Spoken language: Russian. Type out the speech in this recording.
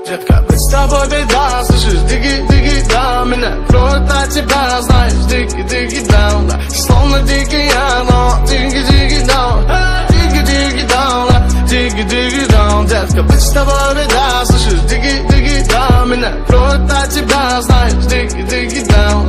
Детка, быть с тобой беда, слышишь, диги да, меня кроет от тебя, знаешь, диги даун, да. Словно дикий ангел, диги даун, диги даун, детка, быть с тобой беда, слышишь, диги да, меня кроет от тебя, знаешь, диги даун.